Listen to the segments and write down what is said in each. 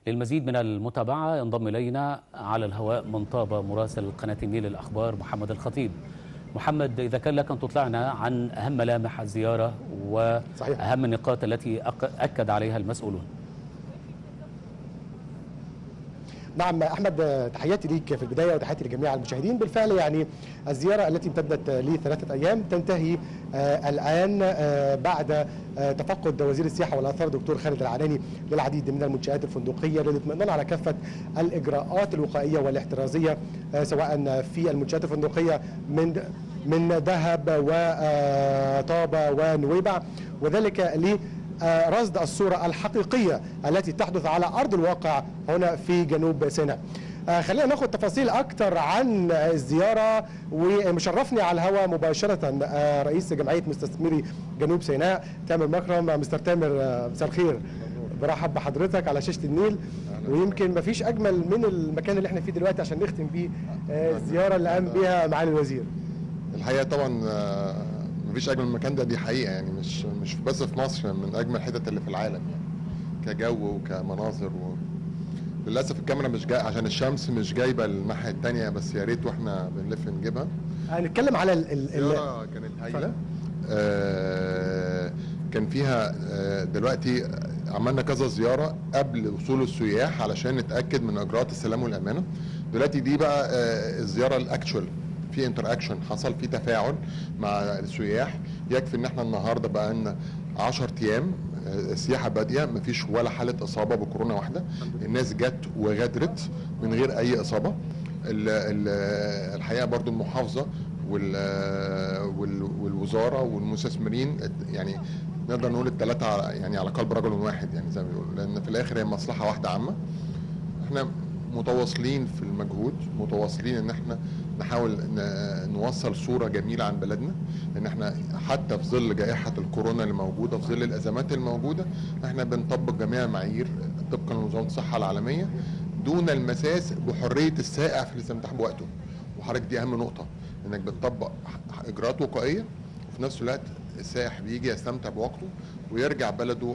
للمزيد من المتابعة ينضم إلينا على الهواء من طابة مراسل قناة النيل الأخبار محمد الخطيب. محمد، إذا كان لك أن تطلعنا عن أهم ملامح الزيارة وأهم النقاط التي أكد عليها المسؤولون. نعم أحمد، تحياتي ليك في البداية وتحياتي لجميع المشاهدين. بالفعل يعني الزيارة التي امتدت ل3 أيام تنتهي الآن بعد تفقد وزير السياحة والآثار دكتور خالد العناني للعديد من المنشآت الفندقية للاطمئنان على كافة الإجراءات الوقائية والاحترازية سواء في المنشآت الفندقية من دهب وطابة ونويبع، وذلك رصد الصورة الحقيقية التي تحدث على أرض الواقع هنا في جنوب سيناء. خلينا ناخذ تفاصيل أكثر عن الزيارة، ومشرفني على الهواء مباشرة رئيس جمعية مستثمري جنوب سيناء تامر مكرم. مستر تامر، مساء الخير، برحب بحضرتك على شاشة النيل. ويمكن ما فيش أجمل من المكان اللي احنا فيه دلوقتي عشان نختم بيه الزيارة اللي قام بها معالي الوزير. الحقيقة طبعا مفيش اجمل من المكان ده، دي حقيقه يعني مش بس في مصر، من اجمل الحتت اللي في العالم يعني كجو وكمناظر. للاسف الكاميرا مش جايه عشان الشمس مش جايبه الناحيه الثانيه، بس يا ريت واحنا بنلف نجيبها. هنتكلم على الزياره كانت هايله. كان فيها دلوقتي عملنا كذا زياره قبل وصول السياح علشان نتاكد من اجراءات السلام والامانه. دلوقتي دي بقى الزياره الاكتشوال، في انتر اكشن حصل، في تفاعل مع السياح. يكفي ان احنا النهارده بقى لنا 10 ايام السياحه باديه، مفيش ولا حاله اصابه بكورونا واحده. الناس جت وغادرت من غير اي اصابه. الحقيقه برضو المحافظه والوزاره والمستثمرين يعني نقدر نقول الثلاثه يعني على قلب رجل واحد، يعني زي ما بيقولوا، لان في الاخر هي مصلحه واحده عامه. احنا متواصلين في المجهود، متواصلين ان احنا نحاول نوصل صورة جميلة عن بلدنا، ان احنا حتى في ظل جائحة الكورونا اللي موجودة، في ظل الازمات الموجودة، احنا بنطبق جميع المعايير طبقا لنظام الصحة العالمية دون المساس بحرية السائح في الاستمتاع بوقته. وحضرتك دي اهم نقطة، انك بتطبق اجراءات وقائية وفي نفس الوقت السائح بيجي يستمتع بوقته ويرجع بلده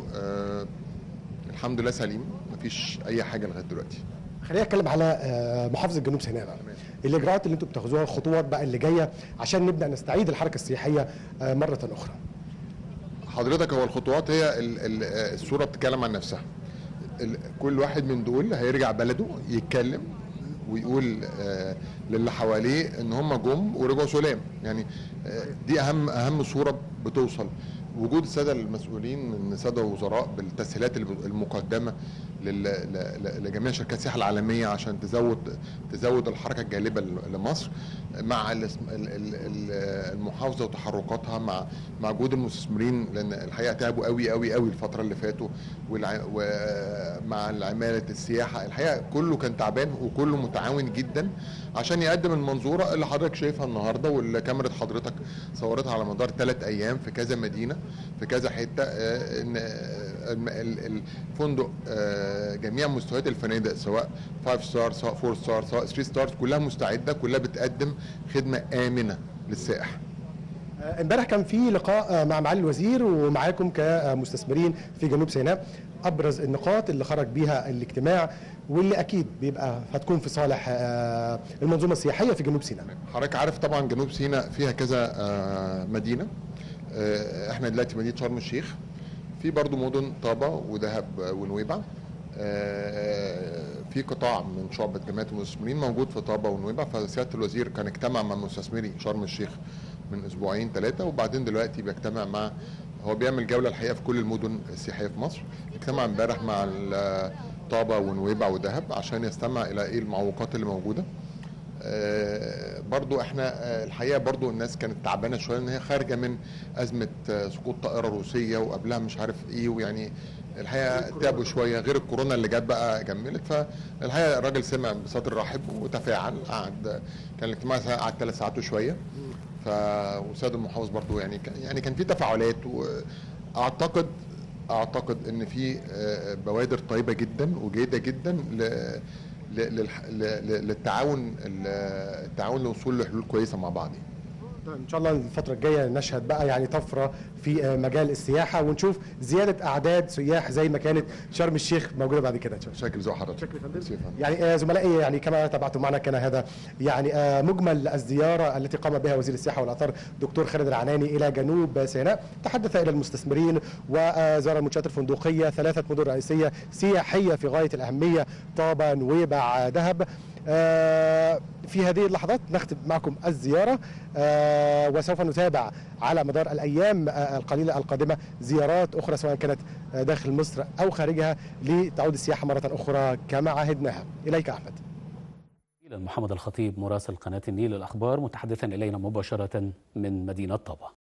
الحمد لله سليم، مفيش اي حاجة لغاية دلوقتي. خلينا نتكلم على محافظه جنوب سيناء بقى. الاجراءات اللي انتم بتاخذوها، الخطوات بقى اللي جايه عشان نبدا نستعيد الحركه السياحيه مره اخرى. حضرتك هو الخطوات هي الصوره بتتكلم عن نفسها. كل واحد من دول هيرجع بلده يتكلم ويقول للي حواليه ان هم جم ورجعوا سلام، يعني دي اهم صوره بتوصل. وجود الساده المسؤولين من الساده الوزراء بالتسهيلات المقدمه لجميع شركات السياحه العالميه عشان تزود الحركه الجالبه لمصر، مع المحافظه وتحركاتها، مع وجود المستثمرين، لان الحقيقه تعبوا قوي قوي قوي الفتره اللي فاتوا، ومع عماله السياحه. الحقيقه كله كان تعبان وكله متعاون جدا عشان يقدم المنظوره اللي حضرتك شايفها النهارده، واللي كاميرا حضرتك صورتها على مدار 3 ايام في كذا مدينه في كذا حته. ان الفندق جميع مستويات الفنادق سواء 5 ستار سواء 4 ستار سواء 3 ستارز كلها مستعده، كلها بتقدم خدمه امنه للسائح. امبارح كان في لقاء مع معالي الوزير ومعاكم كمستثمرين في جنوب سيناء. ابرز النقاط اللي خرج بيها الاجتماع واللي اكيد هتكون في صالح المنظومه السياحيه في جنوب سيناء. حضرتك عارف طبعا جنوب سيناء فيها كذا مدينه. احنا دلوقتي مدينه شرم الشيخ، في برضو مدن طابة ودهب ونويبع. في قطاع من شعبة جمعية المستثمرين موجود في طابة ونويبع، فسيادة الوزير كان اجتمع مع مستثمري شرم الشيخ من اسبوعين 3، وبعدين دلوقتي بيجتمع مع، هو بيعمل جولة الحقيقة في كل المدن السياحية في مصر. اجتمع امبارح مع طابة ونويبع ودهب عشان يستمع الى ايه المعوقات اللي موجودة. برضو احنا الحقيقه برضو الناس كانت تعبانه شويه ان هي خارجه من ازمه سقوط طائره روسيه وقبلها مش عارف ايه، ويعني الحقيقه تعبوا شويه غير الكورونا اللي جت بقى جملت. فالحقيقه الراجل سمع بصدر رحب وتفاعل، قعد كان الاجتماع قعد 3 ساعات وشويه. وسيد المحافظ برضو يعني كان في تفاعلات، واعتقد ان في بوادر طيبه جدا وجيده جدا للتعاون للوصول لحلول كويسه مع بعض. ان شاء الله الفتره الجايه نشهد بقى يعني طفره في مجال السياحه، ونشوف زياده اعداد سياح زي ما كانت شرم الشيخ موجوده بعد كده ان شاء الله. شكل ذوق حضرتك. شكرا فندم. يعني زملائي، يعني كما تابعتم معنا كان هذا يعني مجمل الزياره التي قام بها وزير السياحه والاثار دكتور خالد العناني الى جنوب سيناء. تحدث الى المستثمرين وزار المنشات الفندقيه 3 مدن رئيسيه سياحيه في غايه الاهميه: طابا، نويبع، دهب. في هذه اللحظات نختم معكم الزيارة، وسوف نتابع على مدار الأيام القليلة القادمة زيارات أخرى سواء كانت داخل مصر أو خارجها لتعود السياحة مرة أخرى كما عهدناها. إليك أحمد. محمد الخطيب مراسل قناة النيل الأخبار متحدثا إلينا مباشرة من مدينة طابا.